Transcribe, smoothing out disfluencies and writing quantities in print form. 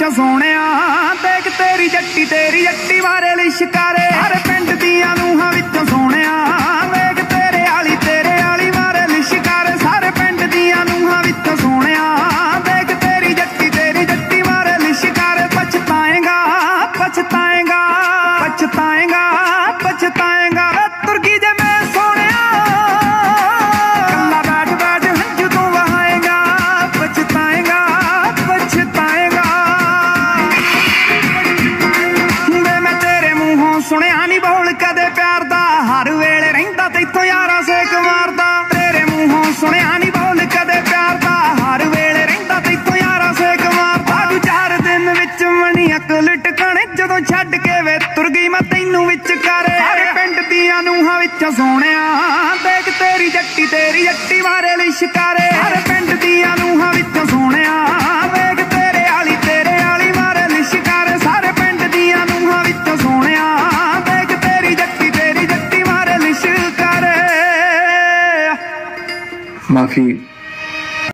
ਵਿੱਚੋਂ ਸੋਹਣਿਆ ਦੇਖ ਤੇਰੀ ਜੱਟੀ ਮਾਰੇ ਲਿਸ਼ਕਾਰੇ ਹਰ ਪਿੰਡ ਦੀਆਂ ਨੂੰਹਾਂ ਵਿੱਚੋਂ ਸੋਹਣਿਆ ਵੇਖ ਤੇਰੇ ਆਲੀ ਮਾਰੇ ਲਿਸ਼ਕਾਰੇ ਸਾਰੇ ਪਿੰਡ ਦੀਆਂ ਨੂੰਹਾਂ ਵਿੱਚੋਂ ਸੋਹਣਿਆ ਦੇਖ ਤੇਰੀ ਜੱਟੀ ਮਾਰੇ ਲਿਸ਼ਕਾਰੇ ਪਛਤਾਏਗਾ ਤੁਰਕੀ ਜੇ ਮੈਂ ਸੋਹਣਿਆ ਕੱਲਾ ਬੈਠ ਹੰਝੂ ਤੂੰ ਵਹਾਏਗਾ ਪਛਤਾਏਗਾ ਵੇ ਮੈਂ ਤੇਰੇ ਮੂੰਹੋਂ ਸੁਣਿਆ ਨੀ ਬੋਲ ਕਦੇ ਪਿਆਰ ਦਾ ਹਰ ਵੇਲੇ ਰਹਿੰਦਾ ਤੈਥੋਂ ਯਾਰਾਂ ਸੇਕ ਮਾਰਦਾ ਤੇਰੇ ਮੂੰਹੋਂ ਸੁਣਿਆ ਨੀ ਬੋਲ ਕਦੇ ਪਿਆਰ ਦਾ ਹਰ ਵੇਲੇ ਰਹਿੰਦਾ ਤੈਥੋਂ ਯਾਰਾਂ ਸੇਕ ਮਾਰਦਾ ਤੂੰ 4 ਦਿਨ ਵਿੱਚ ਮਣੀ ਅਕਲ ਟਿਕਾਣੇ ਜਦੋਂ ਛੱਡ ਕੇ ਵੇ ਤੁਰ ਗਈ ਮੈਂ ਤੈਨੂੰ ਵਿੱਚ ਕਰੇ ਸਾਰੇ ਪਿੰਡ ਦੀਆਂ ਨੂੰਹਾਂ ਵਿੱਚੋਂ ਸੋਹਣਿਆ ਦੇਖ ਤੇਰੀ ਜੱਟੀ ਮਾਰੇ ਲਿਸ਼ਕਾਰੇ ਸਾਰੇ ਪਿੰਡ ਦੀਆਂ ਨੂੰਹਾਂ ਵਿੱਚੋਂ ਸੋਹਣਿਆ ਵੇਖ ਤੇਰੇ ਆਲੀ ਮਾਰੇ ਲਿਸ਼ਕਾਰੇ ਸਾਰੇ ਪਿੰਡ ਦੀਆਂ ਨੂੰਹਾਂ ਵਿੱਚੋਂ ਸੋਹਣਿਆ ਦੇਖ ਤੇਰੀ ਜੱਟੀ ਮਾਰੇ ਲਿਸ਼ਕਾਰੇ। माफी